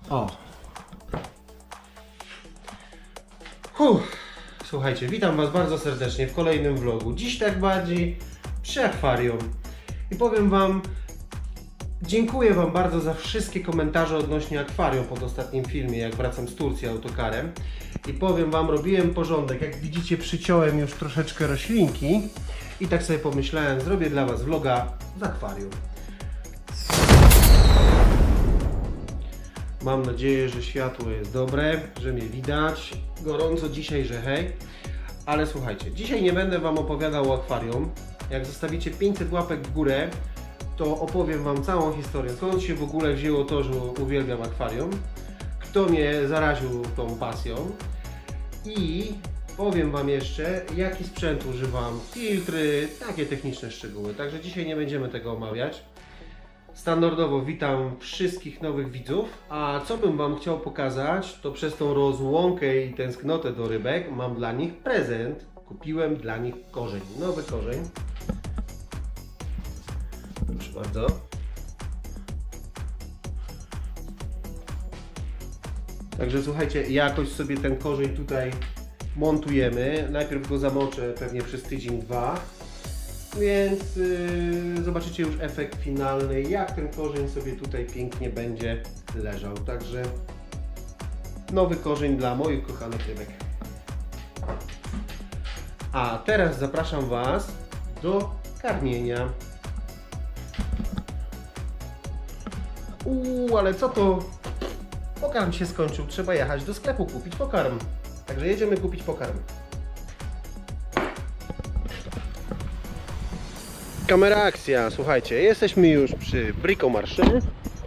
O. Słuchajcie, witam Was bardzo serdecznie w kolejnym vlogu. Dziś tak bardziej przy akwarium. I powiem Wam, dziękuję Wam bardzo za wszystkie komentarze odnośnie akwarium pod ostatnim filmie, jak wracam z Turcji autokarem. I powiem Wam, robiłem porządek. Jak widzicie, przyciąłem już troszeczkę roślinki. I tak sobie pomyślałem, zrobię dla Was vloga z akwarium. Mam nadzieję, że światło jest dobre, że mnie widać. Gorąco dzisiaj, że hej. Ale słuchajcie, dzisiaj nie będę Wam opowiadał o akwarium. Jak zostawicie 500 łapek w górę, to opowiem Wam całą historię. Skąd się w ogóle wzięło to, że uwielbiam akwarium, kto mnie zaraził tą pasją i powiem Wam jeszcze, jaki sprzęt używam, filtry, takie techniczne szczegóły. Także dzisiaj nie będziemy tego omawiać. Standardowo witam wszystkich nowych widzów, a co bym Wam chciał pokazać, to przez tą rozłąkę i tęsknotę do rybek mam dla nich prezent. Kupiłem dla nich korzeń, nowy korzeń. Proszę bardzo. Także słuchajcie, jakoś sobie ten korzeń tutaj montujemy. Najpierw go zamoczę pewnie przez tydzień, dwa. Więc zobaczycie już efekt finalny, jak ten korzeń sobie tutaj pięknie będzie leżał. Także nowy korzeń dla moich kochanych rybek. A teraz zapraszam Was do karmienia. Ale co to? Pokarm się skończył, trzeba jechać do sklepu kupić pokarm. Także jedziemy kupić pokarm. Kamera akcja, słuchajcie, jesteśmy już przy Bricomarché.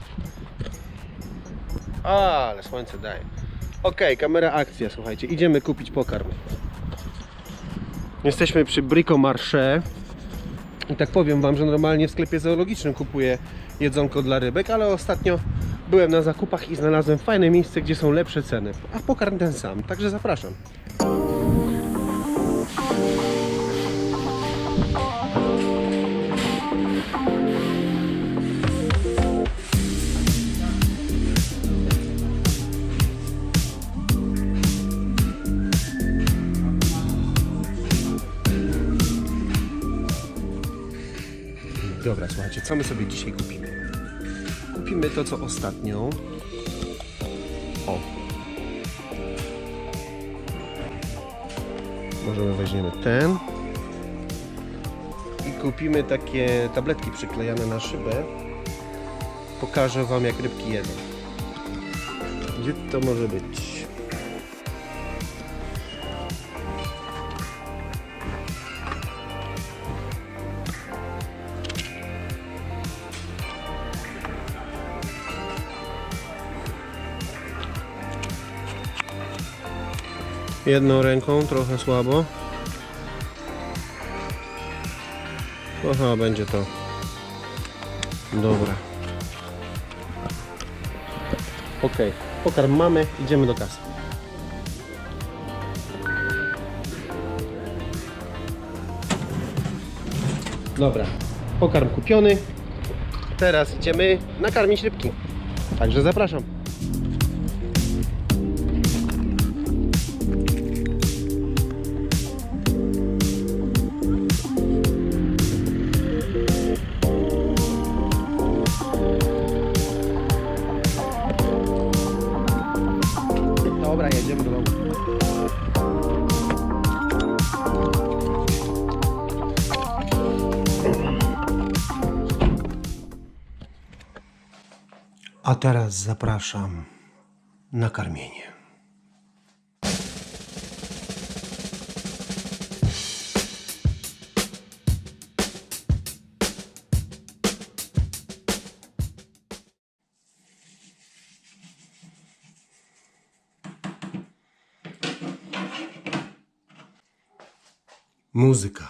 Ale słońce daje. Ok, kamera akcja, słuchajcie, idziemy kupić pokarm. Jesteśmy przy Bricomarché. I tak powiem Wam, że normalnie w sklepie zoologicznym kupuję jedzonko dla rybek, ale ostatnio byłem na zakupach i znalazłem fajne miejsce, gdzie są lepsze ceny. A pokarm ten sam, także zapraszam. Dobra, słuchajcie, co my sobie dzisiaj kupimy? Kupimy to, co ostatnio. O! Możemy weźmiemy ten. I kupimy takie tabletki przyklejane na szybę. Pokażę Wam, jak rybki jedzą. Gdzie to może być? Jedną ręką, trochę słabo. Aha, będzie to. Dobra. Ok, pokarm mamy, idziemy do kasy. Dobra, pokarm kupiony. Teraz idziemy nakarmić rybki. Także zapraszam. Dobra, jedziemy do domu. A teraz zapraszam na karmienie. Muzyka.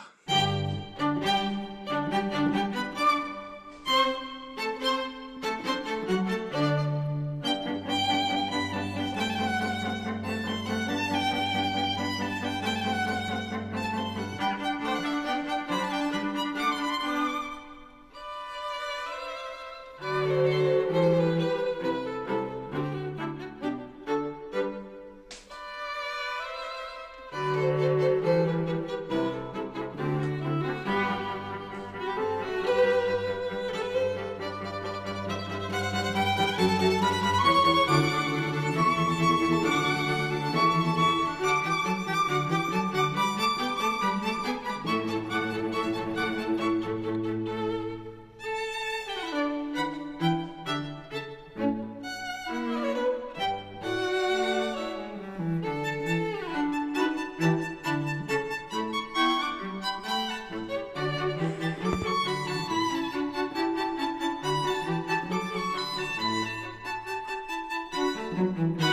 Dziękuję.